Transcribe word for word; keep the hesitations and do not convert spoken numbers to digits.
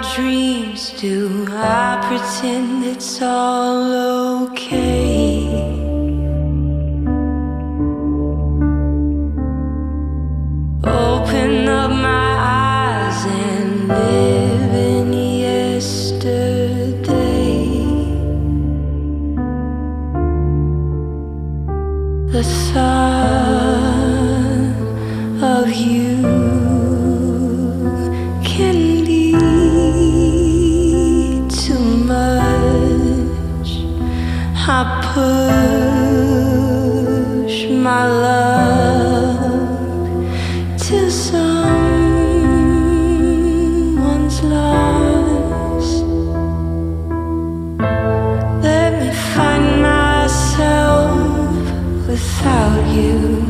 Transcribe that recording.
dreams do I pretend it's all okay? Open up my eyes and live in yesterday. The thought of you can be too much. I push my love till someone's lost. Let me find myself without you.